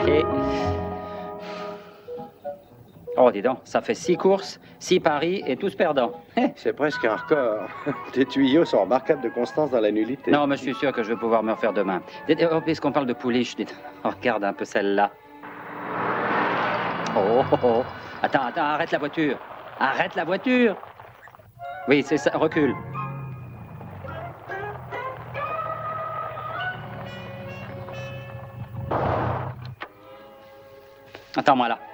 Et... Oh, dis donc, ça fait 6 courses, 6 paris et tous perdants. C'est presque un record. Tes tuyaux sont remarquables de constance dans la nullité. Non, mais je suis sûr que je vais pouvoir me refaire demain. Oh, puisqu'on parle de pouliche, regarde un peu celle-là. Oh, oh, oh. Attends, arrête la voiture. Arrête la voiture. Oui, c'est ça, recule. Attends-moi là.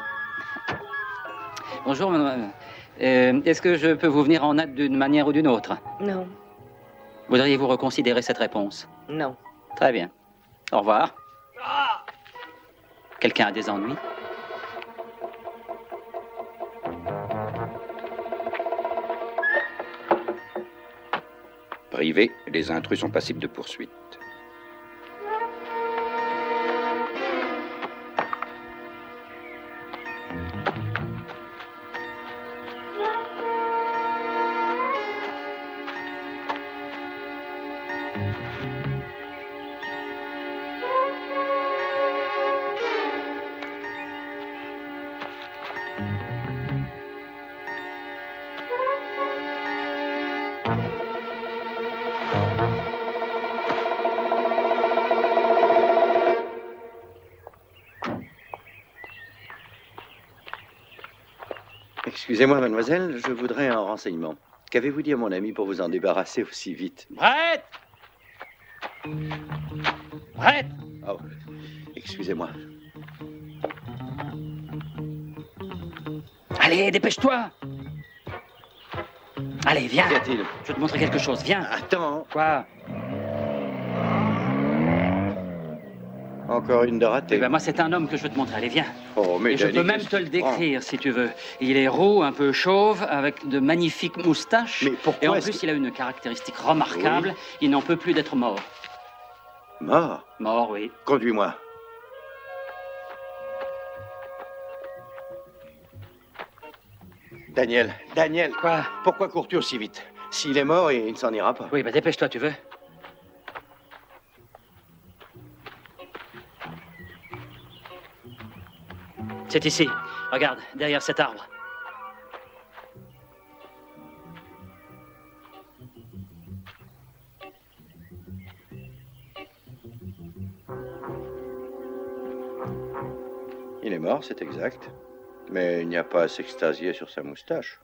Bonjour, madame. Est-ce que je peux vous venir en aide d'une manière ou d'une autre? Non. Voudriez-vous reconsidérer cette réponse? Non. Très bien. Au revoir. Quelqu'un a des ennuis? Privé, les intrus sont passibles de poursuite. Excusez-moi, mademoiselle, je voudrais un renseignement. Qu'avez-vous dit à mon ami pour vous en débarrasser aussi vite? Brett! Brett! Oh, excusez-moi. Allez, dépêche-toi! Allez, viens! Qu'y a-t-il? Je vais te montrer quelque chose, viens! Attends! Quoi? Encore une de ratée. Eh ben, moi, c'est un homme que je veux te montrer. Allez, viens. Oh, mais Et je peux même te le décrire, si tu veux. Il est roux, un peu chauve, avec de magnifiques moustaches. Mais pourquoi Et en plus, il a une caractéristique remarquable. Oui. Il n'en peut plus d'être mort. Mort? Mort, oui. Conduis-moi. Daniel, Daniel. Quoi? Pourquoi cours-tu aussi vite? S'il est mort, il ne s'en ira pas. Oui, bah dépêche-toi, tu veux? C'est ici. Regarde, derrière cet arbre. Il est mort, c'est exact. Mais il n'y a pas à s'extasier sur sa moustache.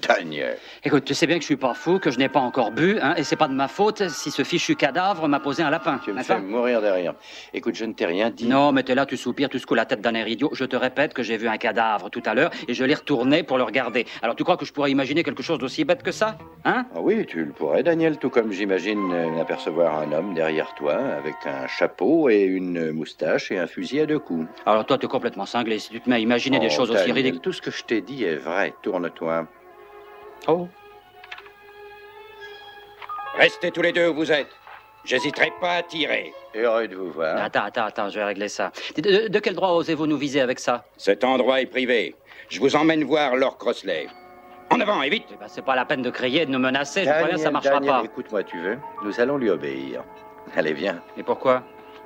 Daniel. Écoute, tu sais bien que je suis pas fou, que je n'ai pas encore bu, hein, et c'est pas de ma faute si ce fichu cadavre m'a posé un lapin. Tu me n'est-ce fais pas? mourir de rire. Écoute, je ne t'ai rien dit. Non, mais t'es là, tu soupires, tu secoues la tête d'un air idiot. Je te répète que j'ai vu un cadavre tout à l'heure et je l'ai retourné pour le regarder. Alors tu crois que je pourrais imaginer quelque chose d'aussi bête que ça? Hein? Ah oui, tu le pourrais, Daniel, tout comme j'imagine apercevoir un homme derrière toi avec un chapeau et une moustache et un fusil à 2 coups. Alors toi, t'es complètement cinglé si tu te mets à imaginer des choses aussi Daniel, ridicules. tout ce que je t'ai dit est vrai. Tourne-toi. Oh. Restez tous les deux où vous êtes. J'hésiterai pas à tirer. Heureux de vous voir. Attends, je vais régler ça. De quel droit osez-vous nous viser avec ça? Cet endroit est privé. Je vous emmène voir Lord Crossley. En avant, et vite! Eh ben, c'est pas la peine de crier, de nous menacer, je crois bien que ça marchera Daniel, pas. écoute-moi, tu veux? Nous allons lui obéir. Allez, viens. Et pourquoi?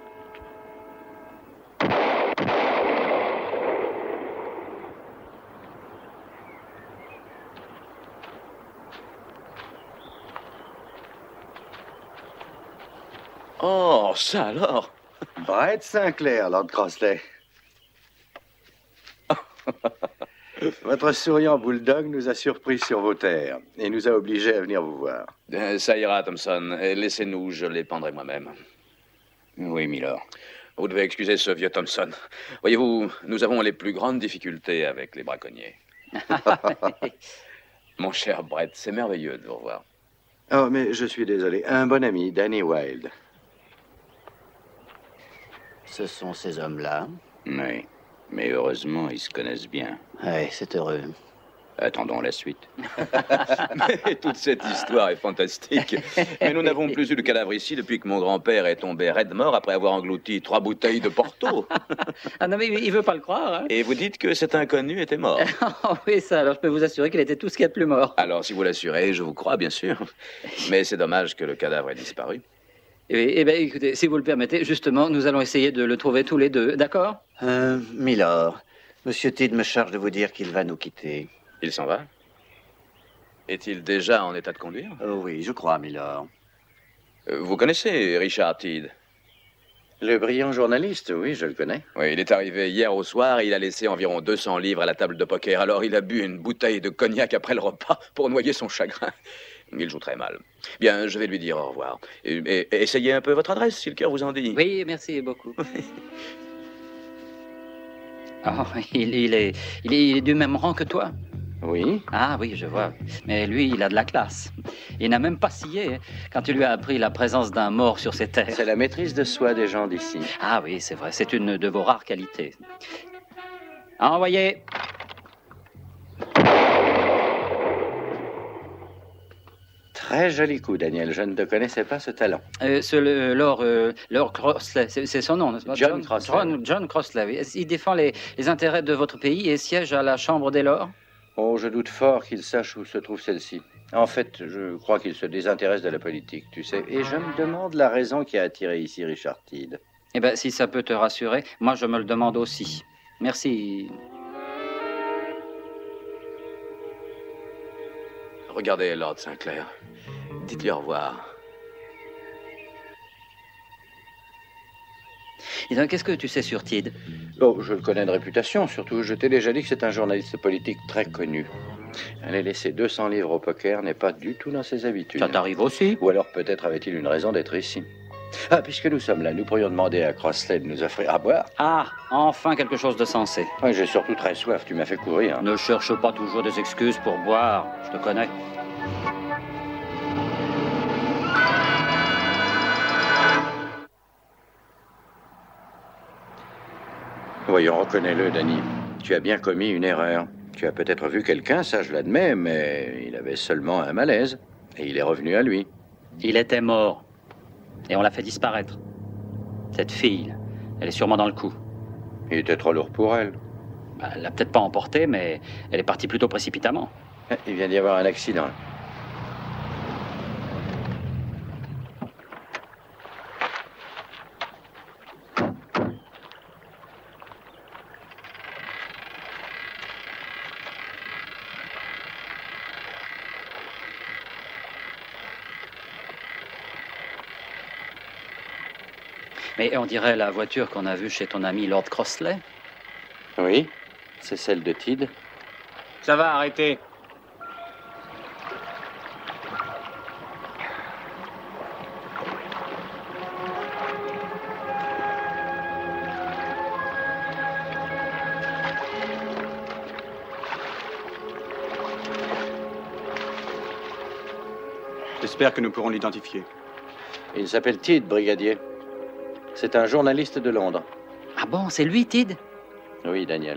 Oh, ça alors? Brett Sinclair, Lord Crossley. Votre souriant bulldog nous a surpris sur vos terres et nous a obligés à venir vous voir. Ça ira, Thompson. Laissez-nous, je les pendrai moi-même. Oui, Milord. Vous devez excuser ce vieux Thompson. Voyez-vous, nous avons les plus grandes difficultés avec les braconniers. Mon cher Brett, c'est merveilleux de vous revoir. Oh, mais je suis désolé. Un bon ami, Danny Wilde. Ce sont ces hommes-là. Oui. Mais heureusement, ils se connaissent bien. Oui, c'est heureux. Attendons la suite. Mais toute cette histoire est fantastique. Mais nous n'avons plus eu de cadavre ici depuis que mon grand-père est tombé raide mort après avoir englouti 3 bouteilles de Porto. Ah non, mais il veut pas le croire, hein? Et vous dites que cet inconnu était mort. Oh, oui, ça, alors je peux vous assurer qu'il était tout ce qu'il y a de plus mort. Alors, si vous l'assurez, je vous crois, bien sûr. Mais c'est dommage que le cadavre ait disparu. Eh bien, écoutez, si vous le permettez, justement, nous allons essayer de le trouver tous les deux, d'accord? Milord, Monsieur Tidd me charge de vous dire qu'il va nous quitter. Il s'en va? Est-il déjà en état de conduire? Oh oui, je crois, Milord. Vous connaissez Richard Tidd? Le brillant journaliste, oui, je le connais. Oui, il est arrivé hier au soir et il a laissé environ 200 livres à la table de poker. Alors il a bu une bouteille de cognac après le repas pour noyer son chagrin. Il joue très mal. Bien, je vais lui dire au revoir. Et essayez un peu votre adresse, si le cœur vous en dit. Oui, merci beaucoup. Oh, il est du même rang que toi? Oui. Ah oui, je vois. Mais lui, il a de la classe. Il n'a même pas scié, hein, quand tu lui as appris la présence d'un mort sur ses terres. C'est la maîtrise de soi des gens d'ici. Ah oui, c'est vrai. C'est une de vos rares qualités. Envoyez. Très joli coup, Daniel. Je ne te connaissais pas ce talent. Lord Crossley, c'est son nom, n'est-ce pas? John Crossley. John Crossley, oui. Il défend les intérêts de votre pays et siège à la Chambre des Lords. Oh, je doute fort qu'il sache où se trouve celle-ci. En fait, je crois qu'il se désintéresse de la politique, tu sais. Et je me demande la raison qui a attiré ici Richard Tidd. Eh bien, si ça peut te rassurer, moi je me le demande aussi. Merci. Regardez Lord Sinclair. Dites-lui au revoir. Et donc, qu'est-ce que tu sais sur Tidd? Oh, je le connais de réputation, surtout. Je t'ai déjà dit que c'est un journaliste politique très connu. Aller laisser 200 livres au poker n'est pas du tout dans ses habitudes. Ça t'arrive aussi? Ou alors peut-être avait-il une raison d'être ici. Ah, puisque nous sommes là, nous pourrions demander à Crossley de nous offrir à boire. Ah, enfin quelque chose de sensé. Oui, j'ai surtout très soif, tu m'as fait courir. Ne cherche pas toujours des excuses pour boire, je te connais. Voyons, reconnais-le, Danny. Tu as bien commis une erreur. Tu as peut-être vu quelqu'un, ça je l'admets, mais il avait seulement un malaise. Et il est revenu à lui. Il était mort. Et on l'a fait disparaître. Cette fille, elle est sûrement dans le coup. Il était trop lourd pour elle. Bah, elle l'a peut-être pas emporté, mais elle est partie plutôt précipitamment. Il vient d'y avoir un accident. Mais on dirait la voiture qu'on a vue chez ton ami Lord Crossley. Oui, c'est celle de Tidd. Ça va, arrêtez. J'espère que nous pourrons l'identifier. Il s'appelle Tid, brigadier. C'est un journaliste de Londres. Ah bon, c'est lui, Tid? Oui, Daniel.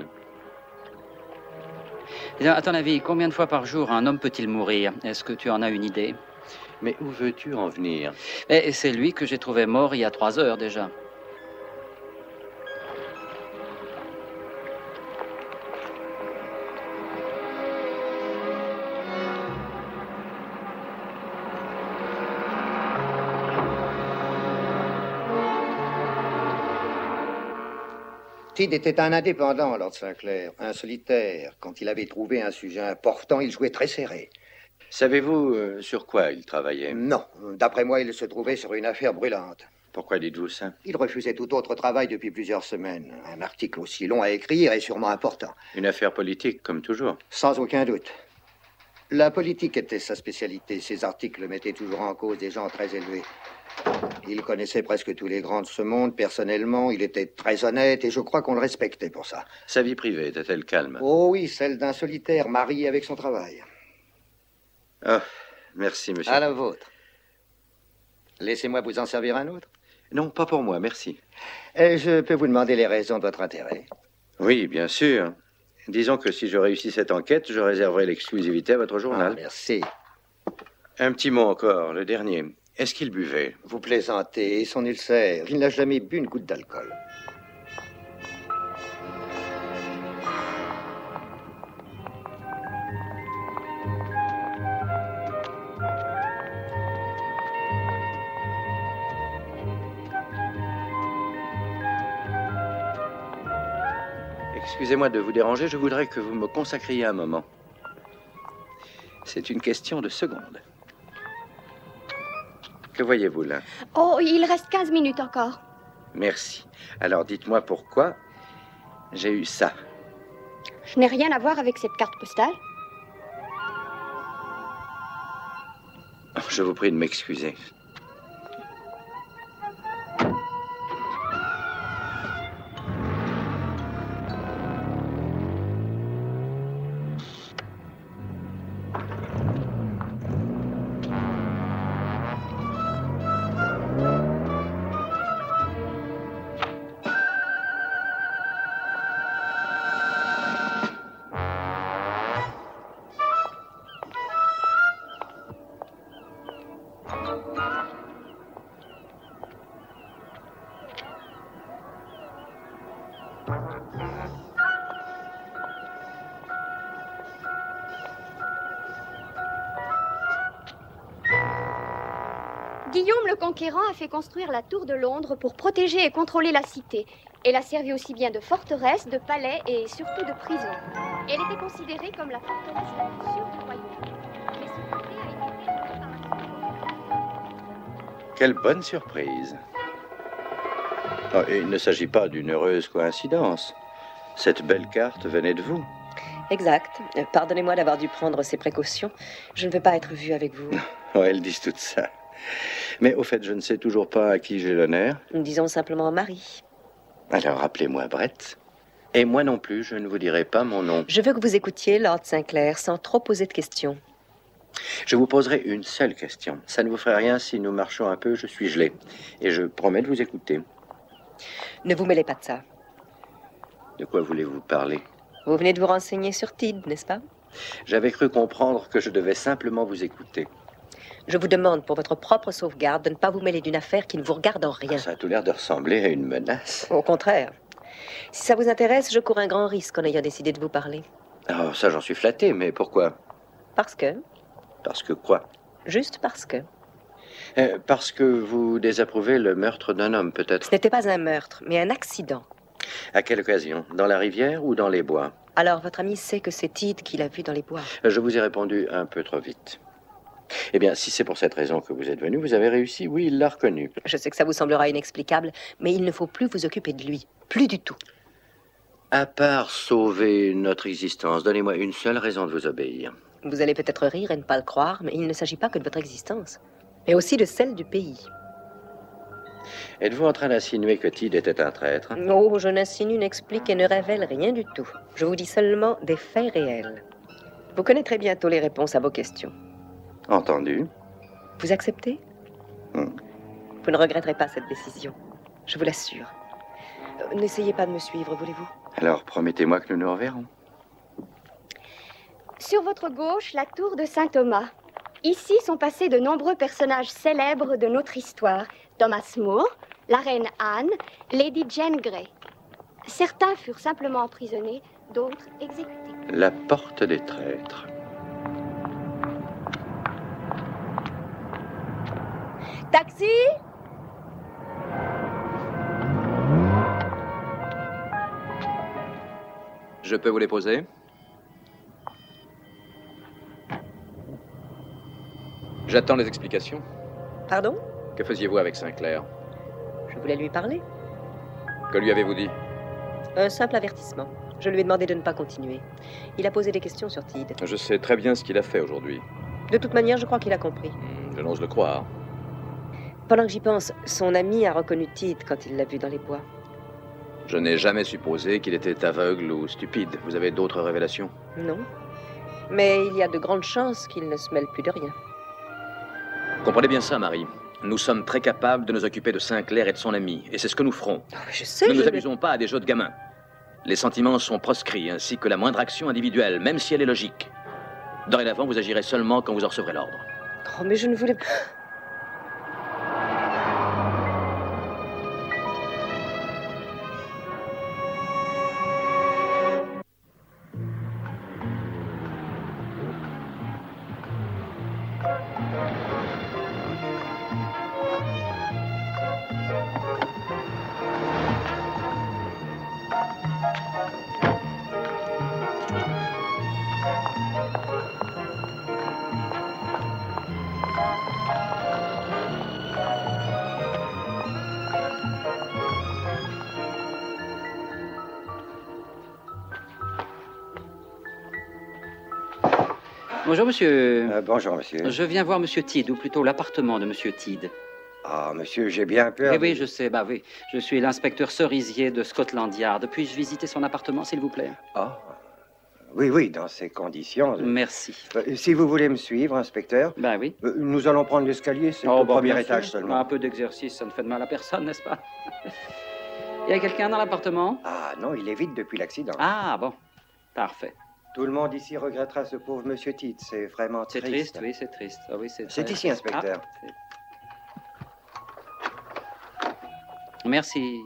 Et à ton avis, combien de fois par jour un homme peut-il mourir? Est-ce que tu en as une idée? Mais où veux-tu en venir? Et c'est lui que j'ai trouvé mort il y a 3 heures déjà. Tid était un indépendant, Lord Sinclair, un solitaire. Quand il avait trouvé un sujet important, il jouait très serré. Savez-vous sur quoi il travaillait? Non, d'après moi, il se trouvait sur une affaire brûlante. Pourquoi dites-vous ça? Il refusait tout autre travail depuis plusieurs semaines. Un article aussi long à écrire est sûrement important. Une affaire politique, comme toujours. Sans aucun doute. La politique était sa spécialité. Ses articles mettaient toujours en cause des gens très élevés. Il connaissait presque tous les grands de ce monde personnellement. Il était très honnête et je crois qu'on le respectait pour ça. Sa vie privée était-elle calme? Oh oui, celle d'un solitaire marié avec son travail. Oh, merci, monsieur. À la vôtre. Laissez-moi vous en servir un autre. Non, pas pour moi, merci. Et je peux vous demander les raisons de votre intérêt? Oui, bien sûr. Disons que si je réussis cette enquête, je réserverai l'exclusivité à votre journal. Ah, merci. Un petit mot encore, le dernier. Est-ce qu'il buvait? Vous plaisantez, et son ulcère. Il n'a jamais bu une goutte d'alcool. Excusez-moi de vous déranger, je voudrais que vous me consacriez un moment. C'est une question de secondes. Que voyez-vous là? Oh, il reste 15 minutes encore. Merci. Alors dites-moi pourquoi j'ai eu ça. Je n'ai rien à voir avec cette carte postale. Je vous prie de m'excuser. Guillaume le Conquérant a fait construire la tour de Londres pour protéger et contrôler la cité. Elle a servi aussi bien de forteresse, de palais et surtout de prison. Elle était considérée comme la forteresse la plus sûre du royaume. Mais son côté a été détruit par la... Quelle bonne surprise. Oh, et il ne s'agit pas d'une heureuse coïncidence. Cette belle carte venait de vous. Exact. Pardonnez-moi d'avoir dû prendre ces précautions. Je ne veux pas être vue avec vous. Oh, elles disent tout ça. Mais au fait, je ne sais toujours pas à qui j'ai l'honneur. Disons simplement Marie. Alors, appelez-moi Brett. Et moi non plus, je ne vous dirai pas mon nom. Je veux que vous écoutiez Lord Sinclair sans trop poser de questions. Je vous poserai une seule question. Ça ne vous ferait rien si nous marchons un peu, je suis gelé. Et je promets de vous écouter. Ne vous mêlez pas de ça. De quoi voulez-vous parler? Vous venez de vous renseigner sur Tid, n'est-ce pas? J'avais cru comprendre que je devais simplement vous écouter. Je vous demande, pour votre propre sauvegarde, de ne pas vous mêler d'une affaire qui ne vous regarde en rien. Ça a tout l'air de ressembler à une menace. Au contraire. Si ça vous intéresse, je cours un grand risque en ayant décidé de vous parler. Oh, ça, j'en suis flatté, mais pourquoi? Parce que... Parce que quoi? Juste parce que... Parce que vous désapprouvez le meurtre d'un homme, peut-être. Ce n'était pas un meurtre, mais un accident. À quelle occasion? Dans la rivière ou dans les bois? Alors, votre ami sait que c'est Tid qui l'a vu dans les bois. Je vous ai répondu un peu trop vite. Eh bien, si c'est pour cette raison que vous êtes venu, vous avez réussi. Oui, il l'a reconnu. Je sais que ça vous semblera inexplicable, mais il ne faut plus vous occuper de lui. Plus du tout. À part sauver notre existence, donnez-moi une seule raison de vous obéir. Vous allez peut-être rire et ne pas le croire, mais il ne s'agit pas que de votre existence, mais aussi de celle du pays. Êtes-vous en train d'insinuer que Tid était un traître? Oh, je n'insinue, n'explique et ne révèle rien du tout. Je vous dis seulement des faits réels. Vous connaîtrez bientôt les réponses à vos questions. Entendu. Vous acceptez? Vous ne regretterez pas cette décision, je vous l'assure. N'essayez pas de me suivre, voulez-vous? Alors, promettez-moi que nous nous reverrons. Sur votre gauche, la tour de Saint-Thomas. Ici sont passés de nombreux personnages célèbres de notre histoire. Thomas More, la reine Anne, Lady Jane Grey. Certains furent simplement emprisonnés, d'autres exécutés. La porte des traîtres. Taxi! Je peux vous les poser? J'attends les explications. Pardon? Que faisiez-vous avec Sinclair? Je voulais lui parler. Que lui avez-vous dit? Un simple avertissement. Je lui ai demandé de ne pas continuer. Il a posé des questions sur Tid. Je sais très bien ce qu'il a fait aujourd'hui. De toute manière, je crois qu'il a compris. Je n'ose le croire. Pendant que j'y pense, son ami a reconnu Tid quand il l'a vu dans les bois. Je n'ai jamais supposé qu'il était aveugle ou stupide. Vous avez d'autres révélations? Non. Mais il y a de grandes chances qu'il ne se mêle plus de rien. Comprenez bien ça, Marie. Nous sommes très capables de nous occuper de Sinclair et de son ami. Et c'est ce que nous ferons. Oh, je sais, Ne nous amusons pas à des jeux de gamins. Les sentiments sont proscrits, ainsi que la moindre action individuelle, même si elle est logique. Dorénavant, vous agirez seulement quand vous en recevrez l'ordre. Oh, mais je ne voulais pas... Bonjour, monsieur. Bonjour, monsieur. Je viens voir monsieur Tid, ou plutôt l'appartement de monsieur Tid. Ah, monsieur, j'ai bien peur. Oui, oui, je sais, bah oui. Je suis l'inspecteur cerisier de Scotland Yard. Puis-je visiter son appartement, s'il vous plaît? Ah, oui, oui, dans ces conditions. Merci. Si vous voulez me suivre, inspecteur. Ben oui. Nous allons prendre l'escalier, c'est au premier étage seulement. Un peu d'exercice, ça ne fait de mal à personne, n'est-ce pas? Il y a quelqu'un dans l'appartement? Ah non, il est vide depuis l'accident. Ah, bon. Parfait. Tout le monde ici regrettera ce pauvre monsieur Tid. C'est vraiment C'est triste. triste, oui, c'est triste. Ah, oui, C'est très- ici, inspecteur. Ah, merci.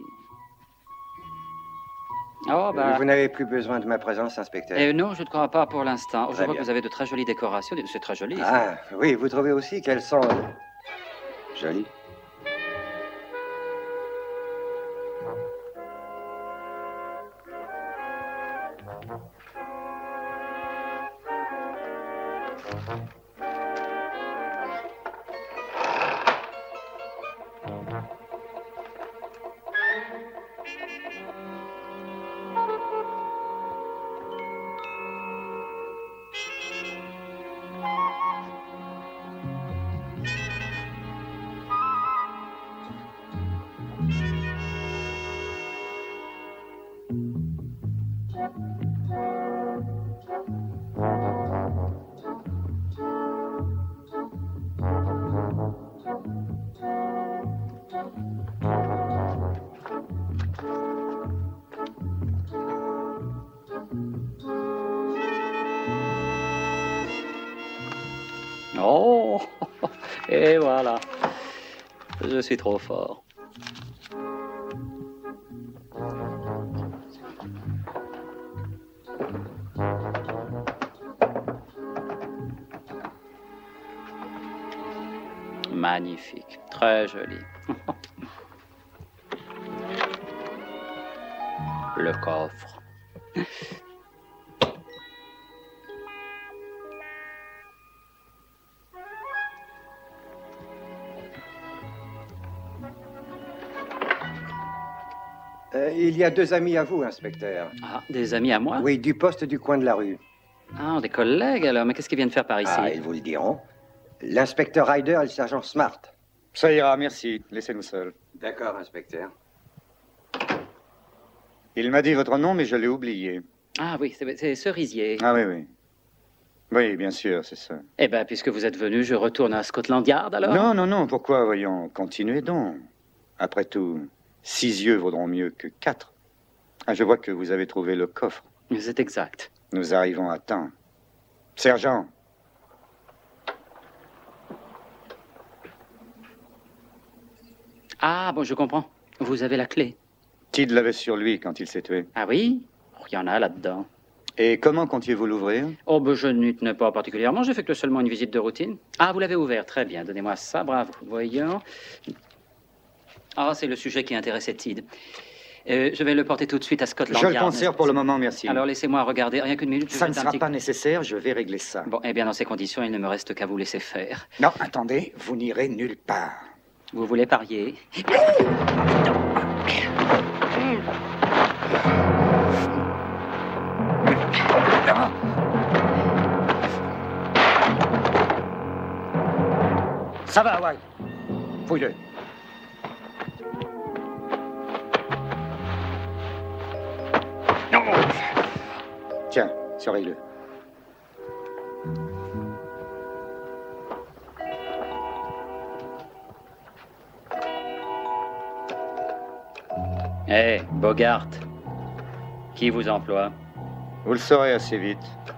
Oh, bah... Vous n'avez plus besoin de ma présence, inspecteur. non, je ne crois pas pour l'instant. Je Très vois bien. que vous avez de très jolies décorations. C'est très joli. ça. Ah, oui, vous trouvez aussi qu'elles sont jolies. Oh, et voilà. Je suis trop fort. Magnifique, très joli. Le coffre. Il y a deux amis à vous, inspecteur. Ah, des amis à moi? Oui, du poste du coin de la rue. Ah, des collègues alors. Mais qu'est-ce qu'ils viennent faire par ici? Ah, ils vous le diront. L'inspecteur Ryder et le sergent Smart. Ça ira, merci. Laissez-nous seuls. D'accord, inspecteur. Il m'a dit votre nom, mais je l'ai oublié. Ah oui, c'est cerisier. Ah oui, oui. Oui, bien sûr, c'est ça. Eh bien, puisque vous êtes venu, je retourne à Scotland Yard, alors? Non, non, non, pourquoi, voyons, continuez donc. Après tout, 6 yeux vaudront mieux que 4. Ah, je vois que vous avez trouvé le coffre. C'est exact. Nous arrivons à temps. Sergent. Ah, bon, je comprends. Vous avez la clé. Tid l'avait sur lui quand il s'est tué. Ah oui? Oh, il y en a là-dedans. Et comment comptiez-vous l'ouvrir? Oh, ben, je n'y tenais pas particulièrement. J'ai fait que seulement une visite de routine. Ah, vous l'avez ouvert. Très bien. Donnez-moi ça. Bravo. Voyons. Ah, c'est le sujet qui intéressait Tid. Je vais le porter tout de suite à Scotland Yard. Je le conserve pour le moment, merci. Alors, laissez-moi regarder. Rien qu'une minute. Ça ne sera pas nécessaire. Je vais régler ça. Bon, eh bien, dans ces conditions, il ne me reste qu'à vous laisser faire. Non, attendez. Vous n'irez nulle part. Vous voulez parier? Ça va, ouais. Fouille-le. Non. Tiens, surveille-le. Hé, Bogart. Qui vous emploie? Vous le saurez assez vite.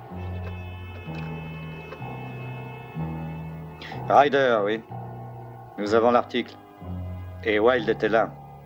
Ryder, oui. Nous avons l'article. Et Wilde était là.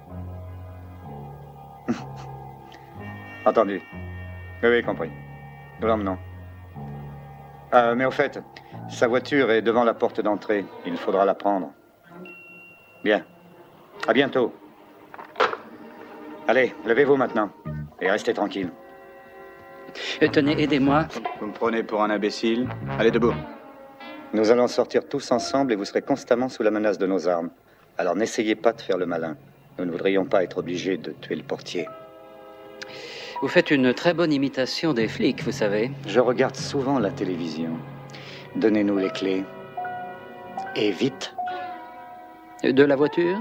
Entendu. Oui, compris. Nous l'emmenons. Mais au fait, sa voiture est devant la porte d'entrée. Il faudra la prendre. Bien. À bientôt. Allez, levez-vous maintenant. Et restez tranquille. Tenez, aidez-moi. Vous me prenez pour un imbécile? Allez, debout. Nous allons sortir tous ensemble et vous serez constamment sous la menace de nos armes. Alors n'essayez pas de faire le malin. Nous ne voudrions pas être obligés de tuer le portier. Vous faites une très bonne imitation des flics, vous savez. Je regarde souvent la télévision. Donnez-nous les clés. Et vite. De la voiture?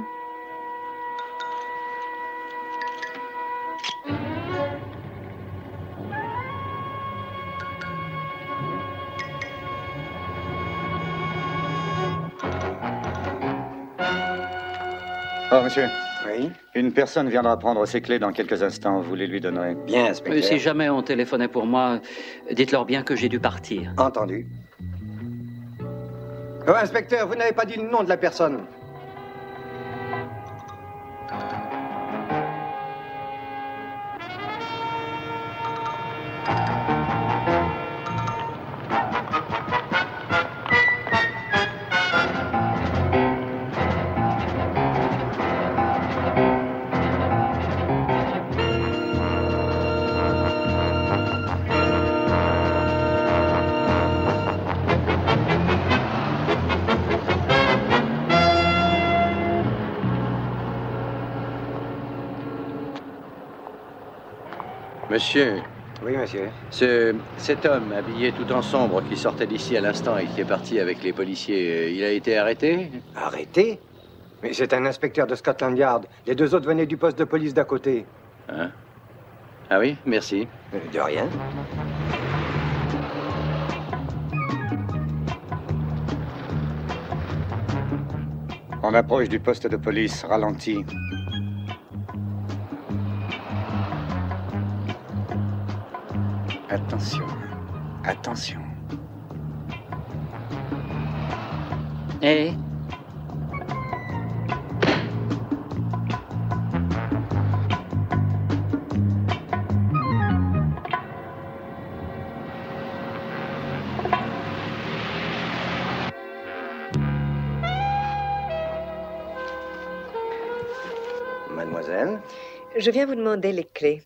Oh, monsieur. Oui? Une personne viendra prendre ses clés dans quelques instants. Vous les lui donnerez. Bien, inspecteur. Si jamais on téléphonait pour moi, dites-leur bien que j'ai dû partir. Entendu. Oh, inspecteur, vous n'avez pas dit le nom de la personne. Monsieur. Oui, monsieur. Cet homme habillé tout en sombre qui sortait d'ici à l'instant et qui est parti avec les policiers, il a été arrêté? Arrêté? Mais c'est un inspecteur de Scotland Yard. Les deux autres venaient du poste de police d'à côté. Hein? Ah oui, merci. De rien. On approche du poste de police. Ralenti. Attention. Attention. Eh? Mademoiselle? Je viens vous demander les clés.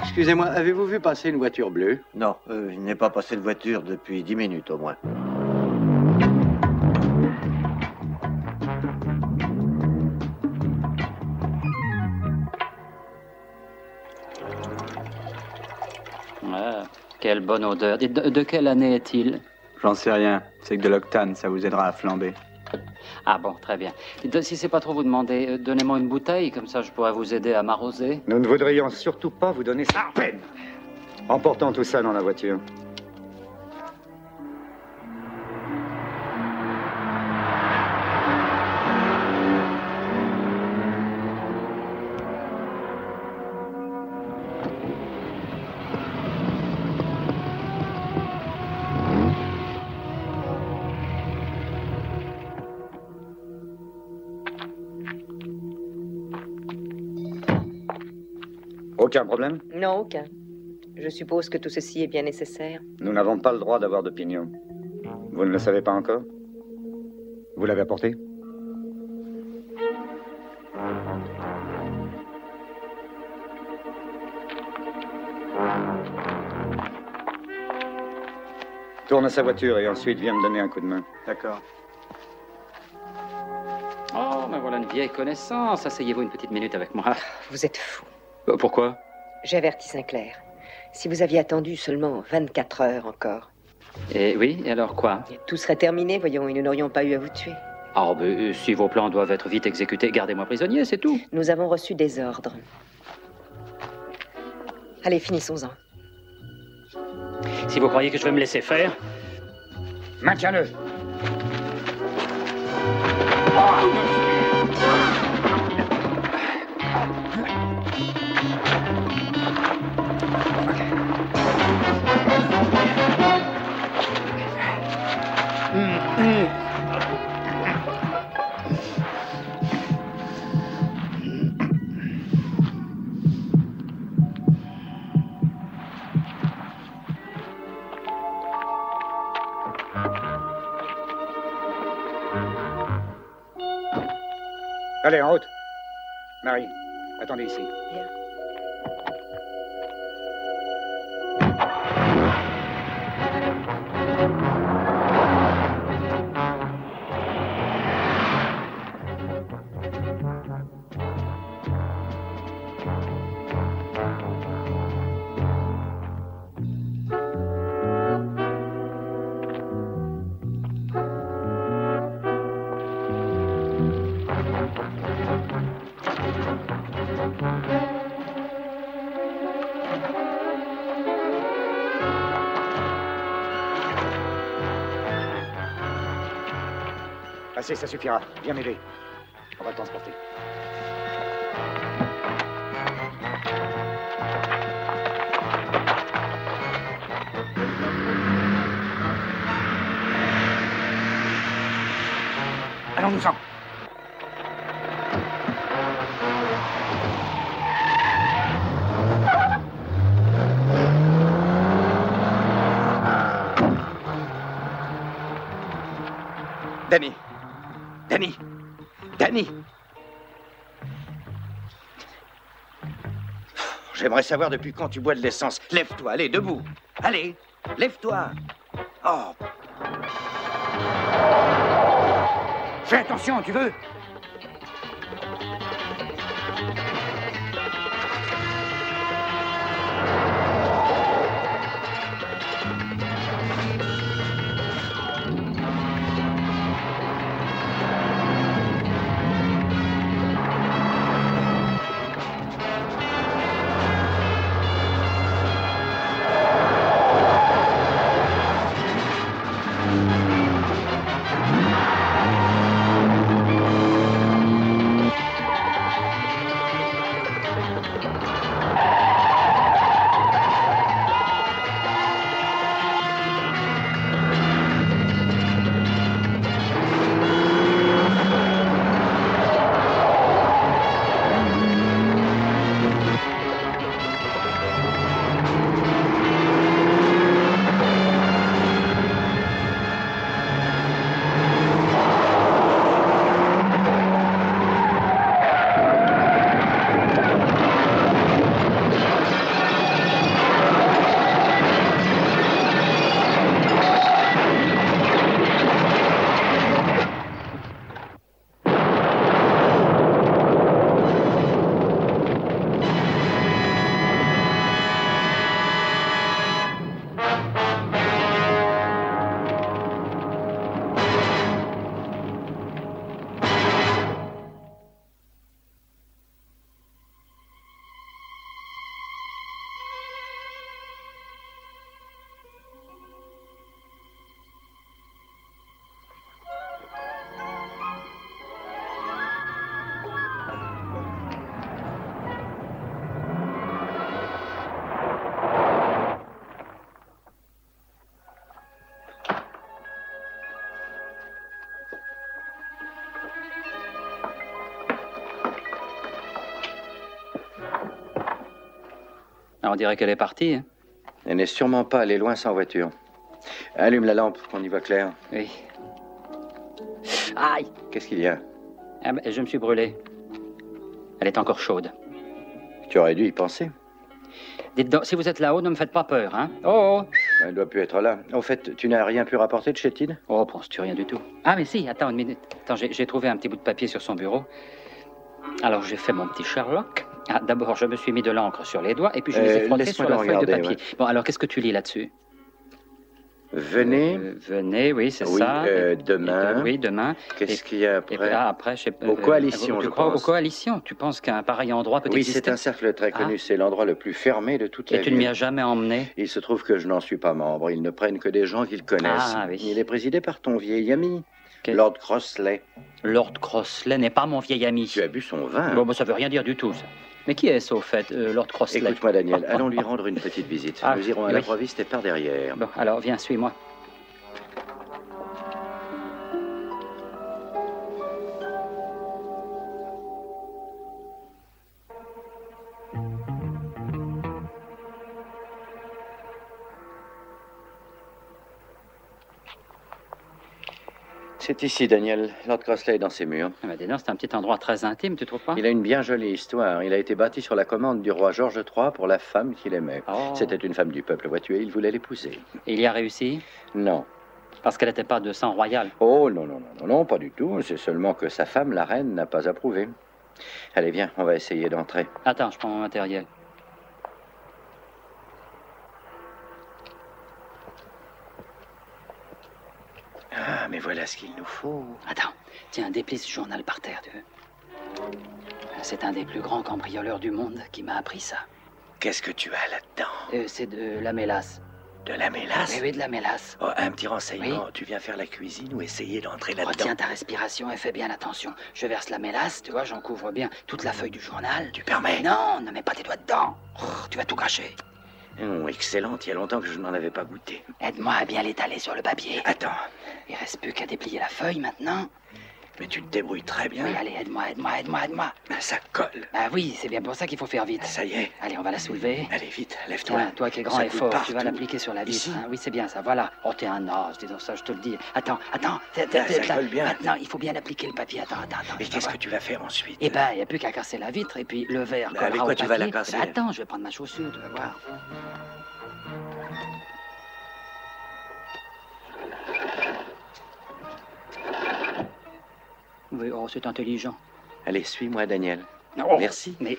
Excusez-moi, avez-vous vu passer une voiture bleue? Non, il n'est pas passé de voiture depuis 10 minutes au moins. Ah, quelle bonne odeur. Dites, de quelle année est-il? J'en sais rien. C'est que de l'octane, ça vous aidera à flamber. Ah bon, très bien. Dites, si c'est pas trop vous demander, donnez-moi une bouteille, comme ça je pourrais vous aider à m'arroser. Nous ne voudrions surtout pas vous donner ça à peine. Emportons tout ça dans la voiture. Aucun problème? Non, aucun. Je suppose que tout ceci est bien nécessaire. Nous n'avons pas le droit d'avoir d'opinion. Vous ne le savez pas encore? Vous l'avez apporté? Tourne à sa voiture et ensuite viens me donner un coup de main. D'accord. Oh, mais voilà une vieille connaissance. Asseyez-vous une petite minute avec moi. Vous êtes fou. Pourquoi? J'ai averti Sinclair. Si vous aviez attendu seulement 24 heures encore. Et oui, et alors quoi? Tout serait terminé, voyons, et nous n'aurions pas eu à vous tuer. Oh, ben, si vos plans doivent être vite exécutés, gardez-moi prisonnier, c'est tout. Nous avons reçu des ordres. Allez, finissons-en. Si vous croyez que je vais me laisser faire... Maintiens-le. Allez, en route. Marie, attendez ici. Bien. Assez, ça suffira. Viens m'aider. On va le transporter. Allons-nous-en. Danny! Danny! Danny! J'aimerais savoir depuis quand tu bois de l'essence. Lève-toi, allez, debout. Allez, lève-toi. Oh. Fais attention, tu veux? On dirait qu'elle est partie. Hein. Elle n'est sûrement pas allée loin sans voiture. Allume la lampe, qu'on y voit clair. Oui. Aïe! Qu'est-ce qu'il y a? Ah ben, je me suis brûlé. Elle est encore chaude. Tu aurais dû y penser. Dites donc, si vous êtes là-haut, ne me faites pas peur, hein? Oh! Elle ne doit plus être là. Au fait, tu n'as rien pu rapporter de chez Tid? Oh, penses-tu rien du tout? Ah, mais si, attends une minute. Attends, j'ai trouvé un petit bout de papier sur son bureau. Alors, j'ai fait mon petit Sherlock. Ah, d'abord, je me suis mis de l'encre sur les doigts et puis je les ai frottés sur la feuille de papier. Ouais. Bon, alors, qu'est-ce que tu lis là-dessus? Venez. Venez, oui, c'est ça. Demain. Oui, demain. Qu'est-ce qu'il y a après? Et puis là, après, je sais pas. Aux coalitions, je pense. Aux coalitions. Tu penses qu'un pareil endroit peut exister? Oui, c'est un cercle très connu. C'est l'endroit le plus fermé de toute la ville. Et tu ne m'y as jamais emmené? Il se trouve que je n'en suis pas membre. Ils ne prennent que des gens qu'ils connaissent. Ah, oui. Il est présidé par ton vieil ami, Lord Crossley. Lord Crossley n'est pas mon vieil ami. Tu as bu son vin. Bon, ça veut rien dire du tout, ça. Mais qui est-ce, au fait, Lord Crossley? Écoute-moi, Daniel, allons lui rendre une petite visite. Nous irons à l'improviste et par derrière. Bon, alors, viens, suis-moi. C'est ici, Daniel. Lord Crossley est dans ses murs. Ah, dis donc, c'est un petit endroit très intime, tu trouves pas? Il a une bien jolie histoire. Il a été bâti sur la commande du roi George III pour la femme qu'il aimait. Oh. C'était une femme du peuple, vois-tu, et il voulait l'épouser. Et il y a réussi? Non. Parce qu'elle n'était pas de sang royal? Oh, non, pas du tout. C'est seulement que sa femme, la reine, n'a pas approuvé. Allez, viens, on va essayer d'entrer. Attends, je prends mon matériel. Ah, mais voilà ce qu'il nous faut. Attends, tiens, déplie ce journal par terre, tu veux. C'est un des plus grands cambrioleurs du monde qui m'a appris ça. Qu'est-ce que tu as là-dedans? C'est de la mélasse. De la mélasse? Oui, de la mélasse. Oh, un petit renseignement. Oui. Tu viens faire la cuisine ou essayer d'entrer là-dedans? Retiens ta respiration et fais bien attention. Je verse la mélasse, tu vois, j'en couvre bien toute la feuille du journal. Tu permets? Non, ne mets pas tes doigts dedans. Oh, tu vas tout cracher. Excellent, il y a longtemps que je n'en avais pas goûté. Aide-moi à bien l'étaler sur le papier. Attends. Il reste plus qu'à déplier la feuille maintenant. Mais tu te débrouilles très bien. Oui, allez, aide-moi. Ça colle. Ah oui, c'est bien pour ça qu'il faut faire vite. Ça y est. Allez, on va la soulever. Allez, vite, lève-toi. Tiens, toi qui es grand Ça et fort, partout. tu vas l'appliquer sur la vitre. Hein, oui, c'est bien ça, voilà. Oh, t'es un os, dis donc ça, je te le dis. Attends. Ça colle bien. Maintenant, il faut bien appliquer le papier. Attends. Et qu'est-ce que tu vas faire ensuite? Eh ben, il n'y a plus qu'à casser la vitre et puis le verre collera avec au quoi tu vas papier. la casser? Eh ben, attends, je vais prendre ma chaussure, tu vas voir. Oui, oh, c'est intelligent. Allez, suis-moi, Daniel. Oh, merci. Mais...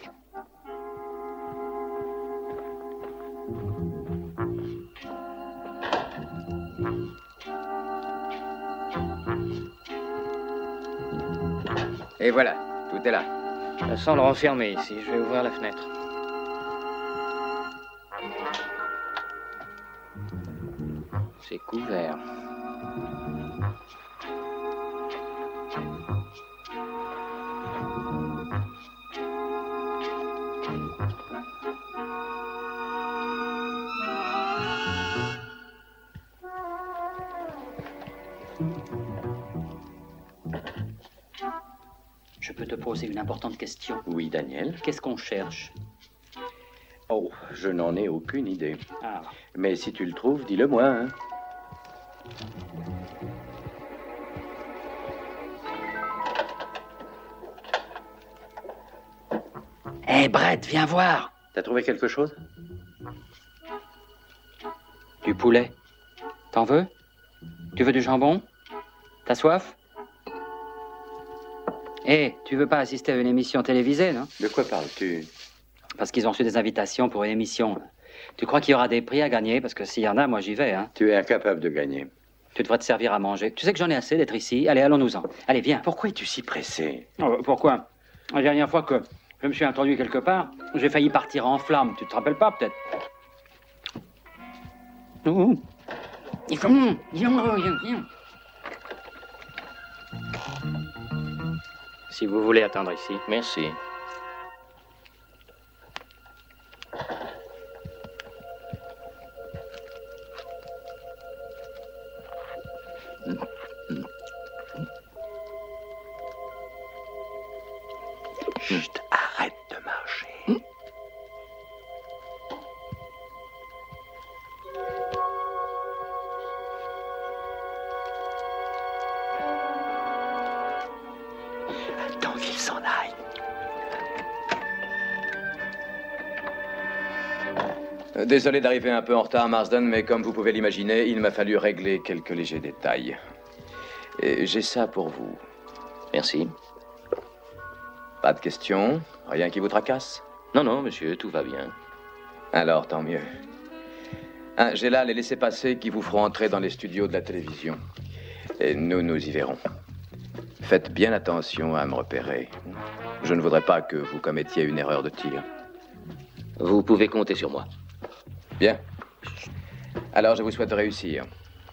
Et voilà, tout est là. Ça sent le renfermé ici. Je vais ouvrir la fenêtre. C'est couvert. Je peux te poser une importante question. Oui, Daniel. Qu'est-ce qu'on cherche? Oh, je n'en ai aucune idée. Ah. Mais si tu le trouves, dis-le-moi, hein. Hé, Brett, viens voir. T'as trouvé quelque chose? Du poulet. T'en veux? Tu veux du jambon? T'as soif? Hé, tu veux pas assister à une émission télévisée, non? De quoi parles-tu? Parce qu'ils ont reçu des invitations pour une émission. Tu crois qu'il y aura des prix à gagner? Parce que s'il y en a, moi j'y vais, hein. Tu es incapable de gagner. Tu devrais te servir à manger. Tu sais que j'en ai assez d'être ici. Allez, allons-nous-en. Allez, viens. Pourquoi es-tu si pressé? Pourquoi? La dernière fois que je me suis introduit quelque part, j'ai failli partir en flammes. Tu te rappelles pas, peut-être? Il faut... Si vous voulez attendre ici. Merci. Chut, arrête de marcher. Désolé d'arriver un peu en retard, Marsden, mais comme vous pouvez l'imaginer, il m'a fallu régler quelques légers détails. Et j'ai ça pour vous. Merci. Pas de questions? Rien qui vous tracasse? Non, non, monsieur, tout va bien. Alors, tant mieux. J'ai là les laissez-passer qui vous feront entrer dans les studios de la télévision. Et nous y verrons. Faites bien attention à me repérer. Je ne voudrais pas que vous commettiez une erreur de tir. Vous pouvez compter sur moi. Bien. Alors, je vous souhaite de réussir.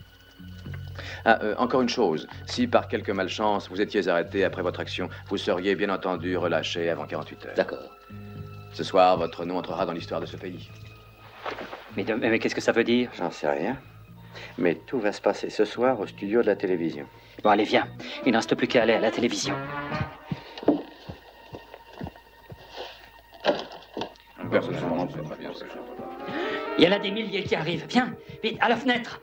Encore une chose. Si par quelque malchance vous étiez arrêté après votre action, vous seriez bien entendu relâché avant 48 heures. D'accord. Ce soir, votre nom entrera dans l'histoire de ce pays. Mais qu'est-ce que ça veut dire? J'en sais rien. Mais tout va se passer ce soir au studio de la télévision. Bon, allez, viens. Il ne reste plus qu'à aller à la télévision. Il y en a des milliers qui arrivent. Viens, vite, à la fenêtre.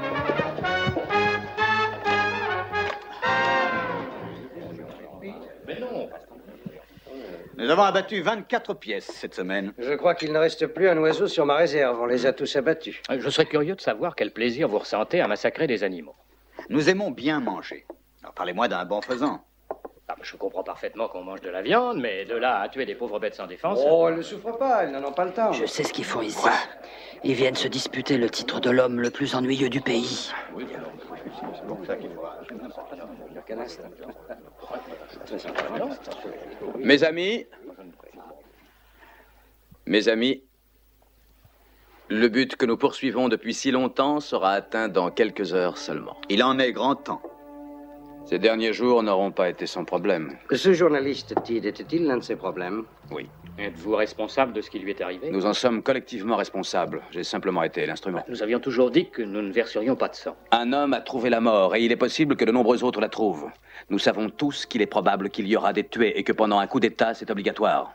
Nous avons abattu 24 pièces cette semaine. Je crois qu'il ne reste plus un oiseau sur ma réserve. On les a tous abattus. Je serais curieux de savoir quel plaisir vous ressentez à massacrer des animaux. Nous aimons bien manger. Alors, parlez-moi d'un bon faisan. Je comprends parfaitement qu'on mange de la viande, mais de là à tuer des pauvres bêtes sans défense... Oh, elles ne souffrent pas, elles n'en ont pas le temps. Je sais ce qu'ils font ici. Ils viennent se disputer le titre de l'homme le plus ennuyeux du pays. Mes amis, le but que nous poursuivons depuis si longtemps sera atteint dans quelques heures seulement. Il en est grand temps. Ces derniers jours n'auront pas été sans problème. Ce journaliste, Tid, était-il l'un de ces problèmes? Oui. Êtes-vous responsable de ce qui lui est arrivé? Nous en sommes collectivement responsables. J'ai simplement été l'instrument. Nous avions toujours dit que nous ne verserions pas de sang. Un homme a trouvé la mort et il est possible que de nombreux autres la trouvent. Nous savons tous qu'il est probable qu'il y aura des tués et que pendant un coup d'État, c'est obligatoire.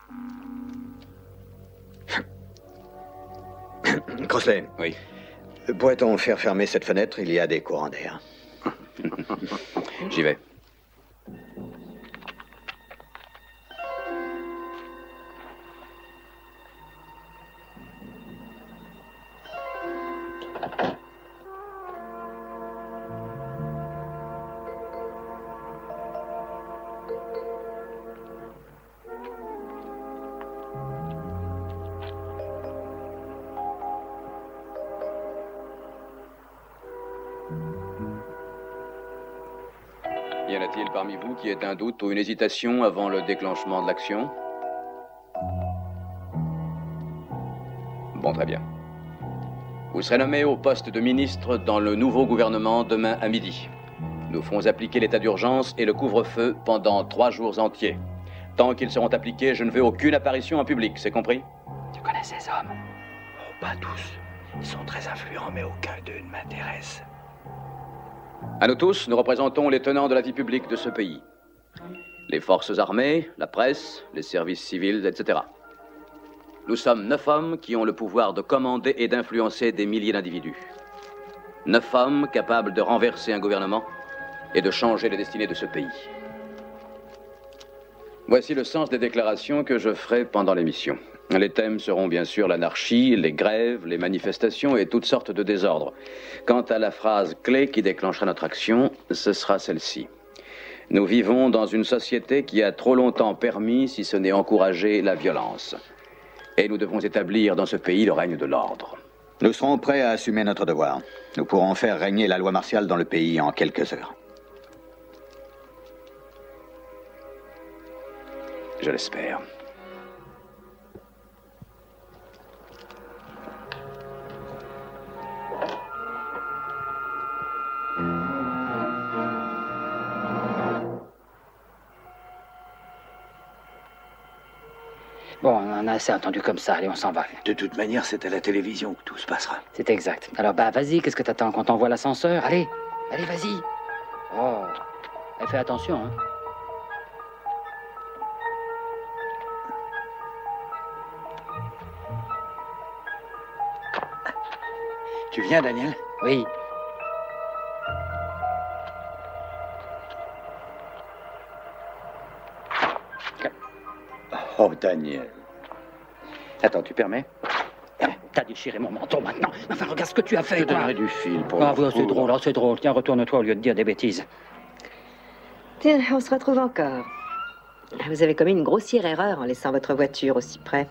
Crossley. Oui. Pourrait-on faire fermer cette fenêtre? Il y a des courants d'air. J'y vais. Y en a-t-il parmi vous qui ait un doute ou une hésitation avant le déclenchement de l'action? Bon, très bien. Vous serez nommé au poste de ministre dans le nouveau gouvernement demain à midi. Nous ferons appliquer l'état d'urgence et le couvre-feu pendant 3 jours entiers. Tant qu'ils seront appliqués, je ne veux aucune apparition en public, c'est compris? Tu connais ces hommes? Oh, pas tous. Ils sont très influents, mais aucun d'eux ne m'intéresse. À nous tous, nous représentons les tenants de la vie publique de ce pays. Les forces armées, la presse, les services civils, etc. Nous sommes 9 hommes qui ont le pouvoir de commander et d'influencer des milliers d'individus. 9 hommes capables de renverser un gouvernement et de changer les destinées de ce pays. Voici le sens des déclarations que je ferai pendant l'émission. Les thèmes seront bien sûr l'anarchie, les grèves, les manifestations et toutes sortes de désordres. Quant à la phrase clé qui déclenchera notre action, ce sera celle-ci. Nous vivons dans une société qui a trop longtemps permis, si ce n'est encouragé, la violence. Et nous devons établir dans ce pays le règne de l'ordre. Nous serons prêts à assumer notre devoir. Nous pourrons faire régner la loi martiale dans le pays en quelques heures. Je l'espère. Bon, on a assez entendu comme ça. Allez, on s'en va. De toute manière, c'est à la télévision que tout se passera. C'est exact. Alors, vas-y, qu'est-ce que t'attends quand on voit l'ascenseur? Allez, vas-y. Oh, fais attention, hein. Tu viens, Daniel? Oui. Oh, Daniel. Attends, tu permets? T'as déchiré mon manteau maintenant. Enfin, regarde ce que tu as fait, Je quoi. donnerai du fil pour... Ah, c'est drôle, c'est drôle. Tiens, retourne-toi au lieu de dire des bêtises. Tiens, on se retrouve encore. Vous avez commis une grossière erreur en laissant votre voiture aussi près.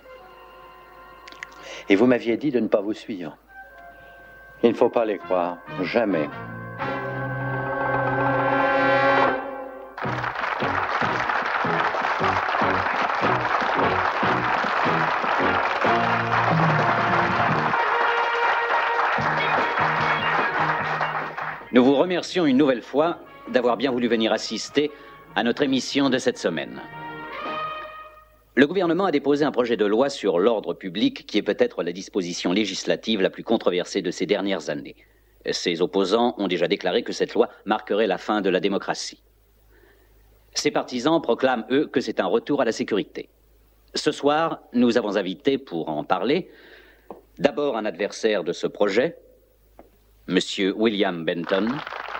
Et vous m'aviez dit de ne pas vous suivre. Il ne faut pas les croire. Jamais. Nous vous remercions une nouvelle fois d'avoir bien voulu venir assister à notre émission de cette semaine. Le gouvernement a déposé un projet de loi sur l'ordre public qui est peut-être la disposition législative la plus controversée de ces dernières années. Ses opposants ont déjà déclaré que cette loi marquerait la fin de la démocratie. Ses partisans proclament, eux, que c'est un retour à la sécurité. Ce soir, nous avons invité pour en parler d'abord un adversaire de ce projet, Monsieur William Benton.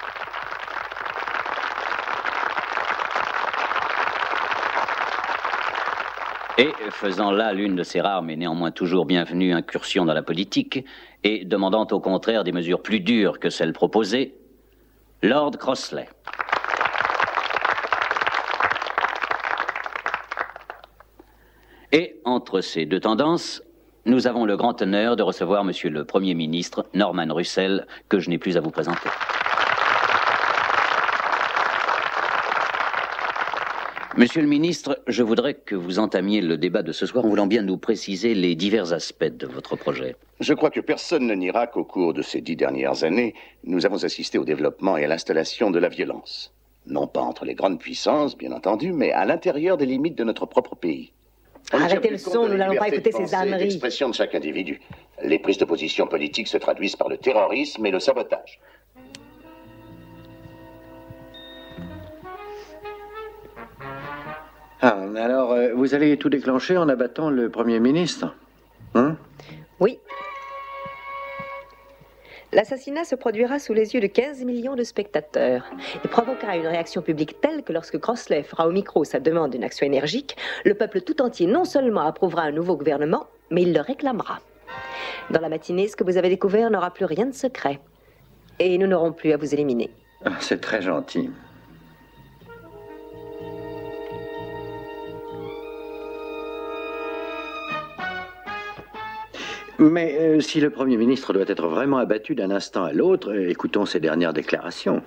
Et faisant là l'une de ses rares mais néanmoins toujours bienvenues incursions dans la politique, et demandant au contraire des mesures plus dures que celles proposées, Lord Crossley. Et entre ces deux tendances, nous avons le grand honneur de recevoir Monsieur le Premier ministre Norman Russell, que je n'ai plus à vous présenter. Monsieur le ministre, je voudrais que vous entamiez le débat de ce soir en voulant bien nous préciser les divers aspects de votre projet. Je crois que personne ne niera qu'au cours de ces 10 dernières années, nous avons assisté au développement et à l'installation de la violence. Non pas entre les grandes puissances, bien entendu, mais à l'intérieur des limites de notre propre pays. Arrêtez le son, nous n'allons pas écouter ces âneries. L'expression de chaque individu. Les prises de position politiques se traduisent par le terrorisme et le sabotage. Ah, alors, vous allez tout déclencher en abattant le Premier ministre, hein? Oui. L'assassinat se produira sous les yeux de 15 millions de spectateurs et provoquera une réaction publique telle que lorsque Crossley fera au micro sa demande d'une action énergique, le peuple tout entier non seulement approuvera un nouveau gouvernement, mais il le réclamera. Dans la matinée, ce que vous avez découvert n'aura plus rien de secret. Et nous n'aurons plus à vous éliminer. C'est très gentil. Mais si le Premier ministre doit être vraiment abattu d'un instant à l'autre, écoutons ses dernières déclarations.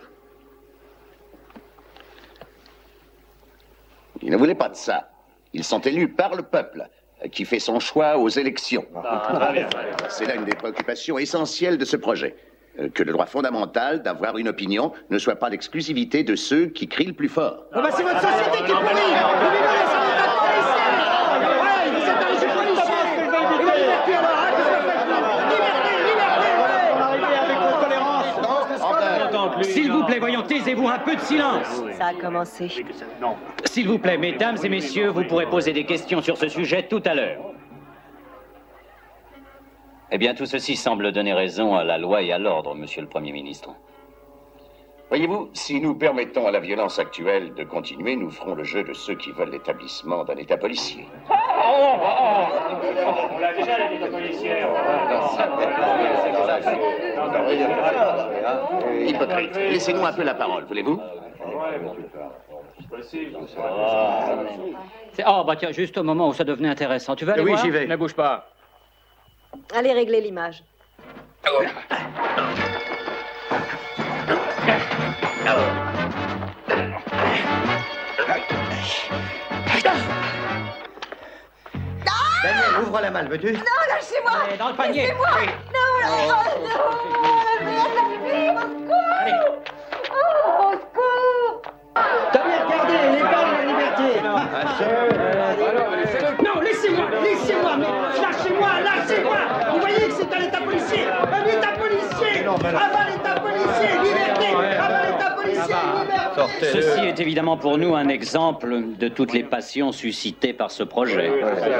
Ils ne voulaient pas de ça. Ils sont élus par le peuple, qui fait son choix aux élections. C'est là une des préoccupations essentielles de ce projet. Que le droit fondamental d'avoir une opinion ne soit pas l'exclusivité de ceux qui crient le plus fort. Ah bah c'est votre société qui pourrit. Vous vivez dans un état policier. Ouais, vous êtes un régime policier. Et la liberté alors, hein, qu'est-ce que vous faites là? Liberté, ouais. On arrive avec vos tolérances. S'il vous plaît, voyons, taisez-vous, un peu de silence. Ça a commencé. S'il vous plaît, mesdames et messieurs, vous pourrez poser des questions sur ce sujet tout à l'heure. Eh bien, tout ceci semble donner raison à la loi et à l'ordre, monsieur le Premier ministre. Voyez-vous, si nous permettons à la violence actuelle de continuer, nous ferons le jeu de ceux qui veulent l'établissement d'un État policier. On l'a déjà, l'État policier. Hypocrite, laissez-nous un peu la parole, voulez-vous? Oh, bah tiens, juste au moment où ça devenait intéressant. Tu vas aller voir? Oui, j'y vais. Ne bouge pas. Allez régler l'image. Daniel, ouvre la malle, veux-tu? Non, lâchez-moi. Allez, dans le panier. Laissez-moi. Oui. Non, au secours. T'as bien regardé, les balles, la liberté. Non, laissez-moi, mais lâchez-moi. Vous voyez que c'est un État policier. Un État policier. Avant l'État policier, liberté. Avant l'État policier, liberté. Ceci est évidemment pour nous un exemple de toutes les passions suscitées par ce projet.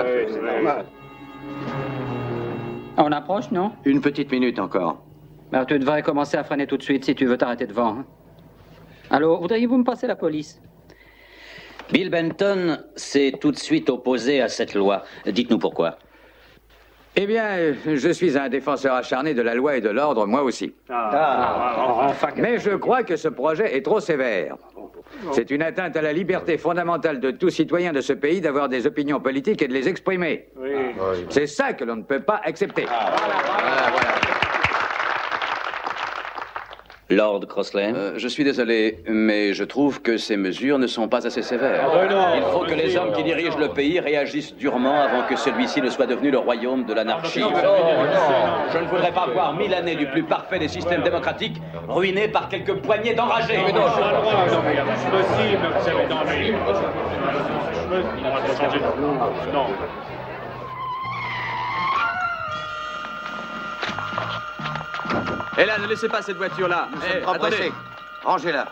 On approche, non? Une petite minute encore. Alors, tu devrais commencer à freiner tout de suite si tu veux t'arrêter devant. Hein? Allô, voudriez-vous me passer la police? Bill Benton s'est tout de suite opposé à cette loi. Dites-nous pourquoi. Eh bien, je suis un défenseur acharné de la loi et de l'ordre, moi aussi. Mais je crois que ce projet est trop sévère. C'est une atteinte à la liberté fondamentale de tout citoyen de ce pays d'avoir des opinions politiques et de les exprimer. C'est ça que l'on ne peut pas accepter. Lord Crossley. Je suis désolé, mais je trouve que ces mesures ne sont pas assez sévères. Il faut que les hommes qui dirigent le pays réagissent durement avant que celui-ci ne soit devenu le royaume de l'anarchie. Je ne voudrais pas voir 1000 années du plus parfait des systèmes démocratiques ruinées par quelques poignées d'enragés. Et là, ne laissez pas cette voiture-là. Nous sommes trop pressés. Rangez-la.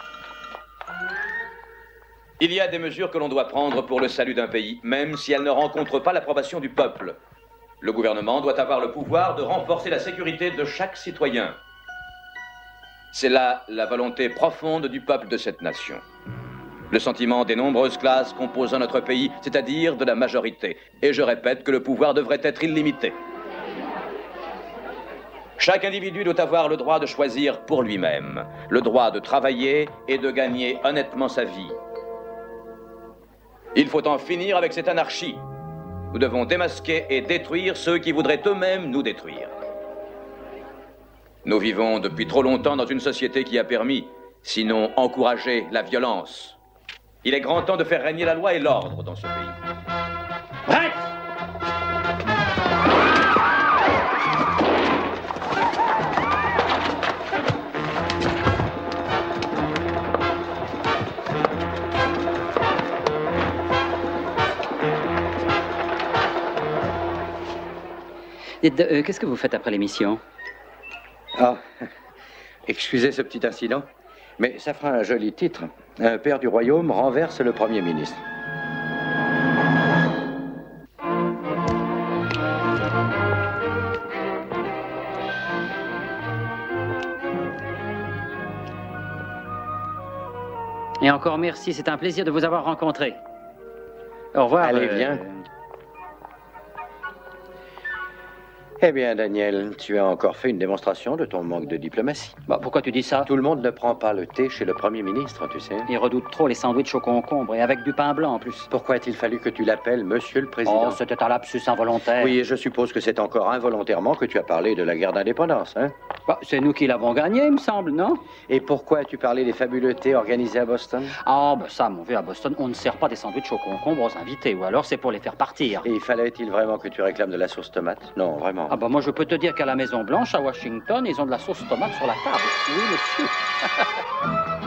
Il y a des mesures que l'on doit prendre pour le salut d'un pays, même si elles ne rencontrent pas l'approbation du peuple. Le gouvernement doit avoir le pouvoir de renforcer la sécurité de chaque citoyen. C'est là la volonté profonde du peuple de cette nation. Le sentiment des nombreuses classes composant notre pays, c'est-à-dire de la majorité. Et je répète que le pouvoir devrait être illimité. Chaque individu doit avoir le droit de choisir pour lui-même, le droit de travailler et de gagner honnêtement sa vie. Il faut en finir avec cette anarchie. Nous devons démasquer et détruire ceux qui voudraient eux-mêmes nous détruire. Nous vivons depuis trop longtemps dans une société qui a permis, sinon encouragé, la violence. Il est grand temps de faire régner la loi et l'ordre dans ce pays. Prêt! Dites, qu'est-ce que vous faites après l'émission? Ah, excusez ce petit incident, mais ça fera un joli titre. Un père du royaume renverse le Premier ministre. Et encore merci, c'est un plaisir de vous avoir rencontré. Au revoir. Allez, viens. Eh bien, Daniel, tu as encore fait une démonstration de ton manque de diplomatie. Bah, pourquoi tu dis ça? Tout le monde ne prend pas le thé chez le Premier ministre, tu sais. Il redoute trop les sandwichs au concombre et avec du pain blanc en plus. Pourquoi a-t-il fallu que tu l'appelles Monsieur le Président? Oh, c'était un lapsus involontaire. Oui, et je suppose que c'est encore involontairement que tu as parlé de la guerre d'indépendance, hein? Bah, c'est nous qui l'avons gagnée, il me semble, non? Et pourquoi as-tu parlé des fabuleux thés organisés à Boston? Ah, bah ça, mon vieux, à Boston, on ne sert pas des sandwichs au concombre aux invités, ou alors c'est pour les faire partir. Et fallait-il vraiment que tu réclames de la sauce tomate? Non, vraiment. Ah, bah moi, je peux te dire qu'à la Maison-Blanche, à Washington, ils ont de la sauce tomate sur la table. Oui, monsieur.